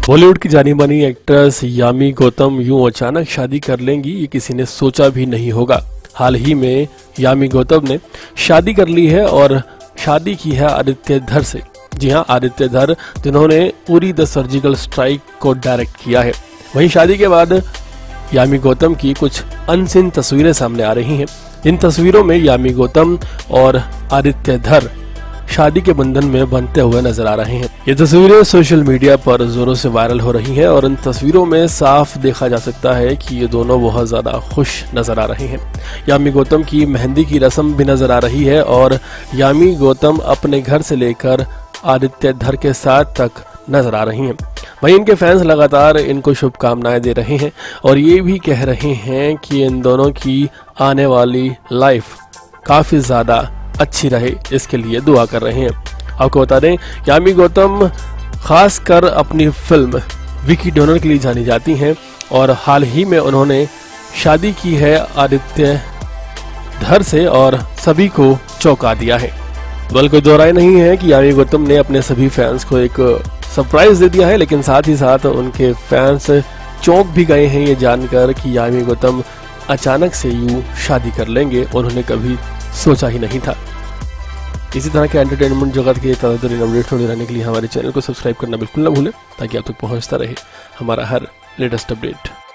बॉलीवुड की जानी मानी एक्ट्रेस यामी गौतम यूं अचानक शादी कर लेंगी, ये किसी ने सोचा भी नहीं होगा। हाल ही में यामी गौतम ने शादी कर ली है और शादी की है आदित्य धर से। जी हां, आदित्य धर जिन्होंने उरी द सर्जिकल स्ट्राइक को डायरेक्ट किया है। वहीं शादी के बाद यामी गौतम की कुछ अनसीन तस्वीरें सामने आ रही हैं। इन तस्वीरों में यामी गौतम और आदित्य धर शादी के बंधन में बंधते हुए नजर आ रहे हैं। ये तस्वीरें सोशल मीडिया पर जोरों से वायरल हो रही हैं और इन तस्वीरों में साफ देखा जा सकता है कि ये दोनों बहुत ज्यादा खुश नजर आ रहे हैं। यामी गौतम की मेहंदी की रस्म भी नजर आ रही है और यामी गौतम अपने घर से लेकर आदित्य धर के साथ तक नजर आ रही हैं। वहीं इनके फैंस लगातार इनको शुभकामनाएं दे रहे हैं और ये भी कह रहे हैं कि इन दोनों की आने वाली लाइफ काफी ज्यादा अच्छी रहे, इसके लिए दुआ कर रहे हैं। आपको बता दें, यामी गौतम खास कर अपनी फिल्म विकी डोनर के लिए जानी जाती हैं और हाल ही में उन्होंने शादी की है आदित्य धर से और सभी को चौंका दिया है। बल्कि दो राय नहीं है कि यामी गौतम ने अपने सभी फैंस को एक सरप्राइज दे दिया है, लेकिन साथ ही साथ उनके फैंस चौंक भी गए हैं ये जानकर कि यामी गौतम अचानक से यूं शादी कर लेंगे। उन्होंने कभी सोचा ही नहीं था। इसी तरह के एंटरटेनमेंट जगत के ताज़ा अपडेट होने रहने के लिए हमारे चैनल को सब्सक्राइब करना बिल्कुल ना भूलें, ताकि आप तक पहुंचता रहे हमारा हर लेटेस्ट अपडेट।